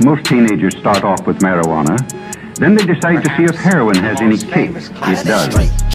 Most teenagers start off with marijuana. Then they decide to see if heroin has any kick. It does.